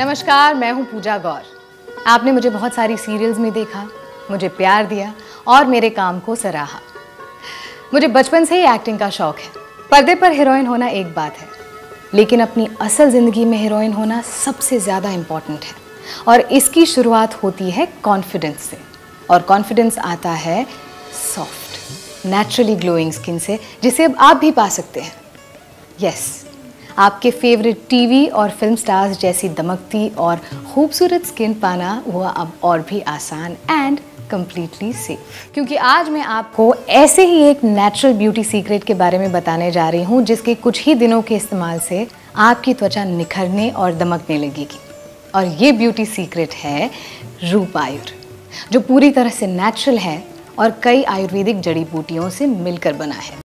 नमस्कार, मैं हूं पूजा गौर। आपने मुझे बहुत सारी सीरियल्स में देखा, मुझे प्यार दिया और मेरे काम को सराहा। मुझे बचपन से ही एक्टिंग का शौक है। पर्दे पर हीरोइन होना एक बात है, लेकिन अपनी असल ज़िंदगी में हीरोइन होना सबसे ज़्यादा इम्पॉर्टेंट है। और इसकी शुरुआत होती है कॉन्फिडेंस से, और कॉन्फिडेंस आता है सॉफ्ट, नेचुरली ग्लोइंग स्किन से, जिसे अब आप भी पा सकते हैं। यस, आपके फेवरेट टीवी और फिल्म स्टार्स जैसी दमकती और खूबसूरत स्किन पाना हुआ अब और भी आसान एंड कंप्लीटली सेफ। क्योंकि आज मैं आपको ऐसे ही एक नेचुरल ब्यूटी सीक्रेट के बारे में बताने जा रही हूँ, जिसके कुछ ही दिनों के इस्तेमाल से आपकी त्वचा निखरने और दमकने लगेगी। और ये ब्यूटी सीक्रेट है रूपायुर, जो पूरी तरह से नेचुरल है और कई आयुर्वेदिक जड़ी बूटियों से मिलकर बना है।